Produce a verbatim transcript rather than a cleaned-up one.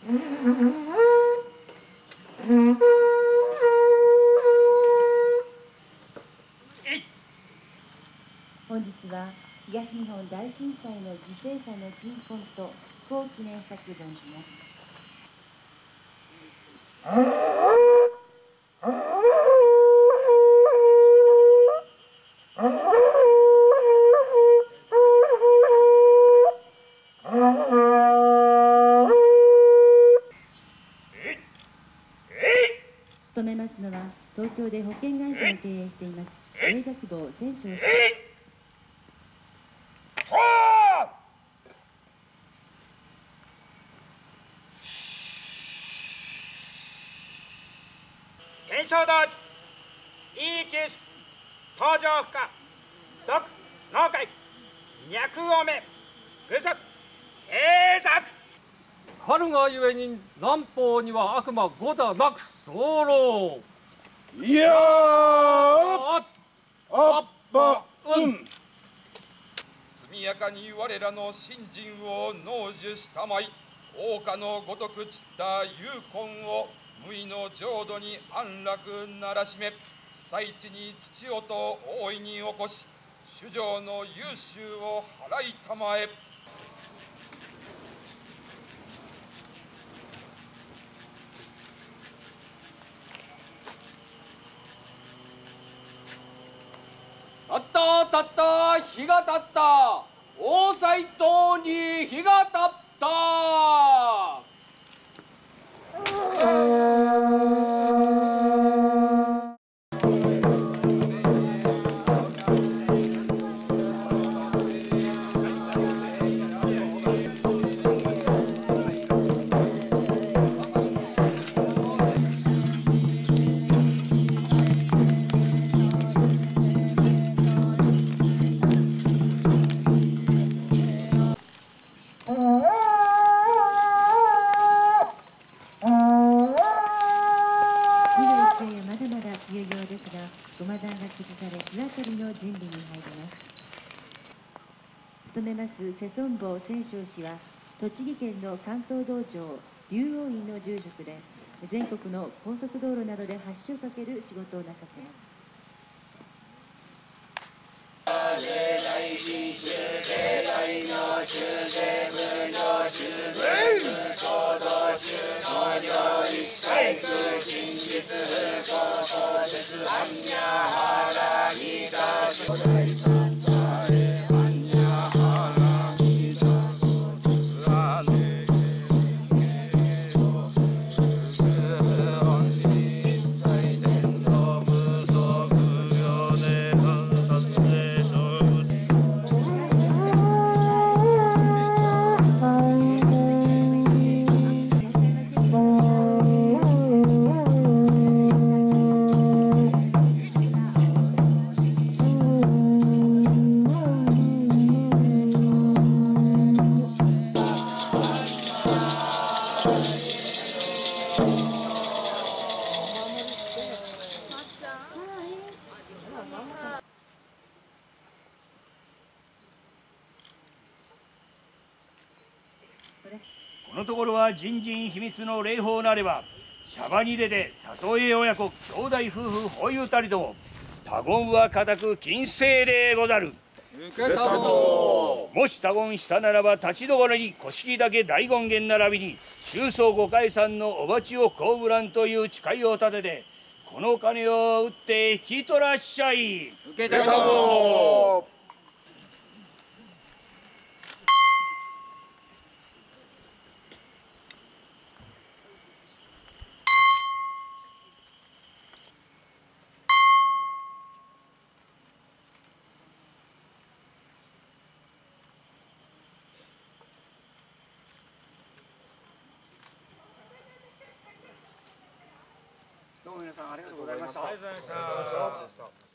本日は東日本大震災の犠牲者の鎮魂と恒記念作存じます。務めますのは東京で保険会社を経営しています映画希望千勝氏。 検証同時いい九種登場不可毒農会脈多め愚足閉作春がゆえに南方には悪魔五打なく候。 いやーあっぱうん速やかに我らの信心を納受したまい、桜花のごとく散った雄魂を無為の浄土に安楽ならしめ、被災地に土音を大いに起こし、主情の優秀を払いたまえ。 たったたった日がたった大斎島に日がたったごま団が崩され日当たりの準備に入ります。務めます世尊坊千勝氏は栃木県の関東道場竜王院の住職で全国の高速道路などで橋を架ける仕事をなさっています。 このところは人人秘密の礼法なれば、シャバに出てたとえ親子兄弟夫婦ほいうたりとも他言は固く禁制でござる。 受けたぞ。 もし他言したならば立ちどころに古式だけ大権現並びに中宗五海山のお鉢をこうぶらんという誓いを立てて、この金を打って引き取らっしゃい。 受けたぞ。 どうも皆さんありがとうございました。 ありがとうございました。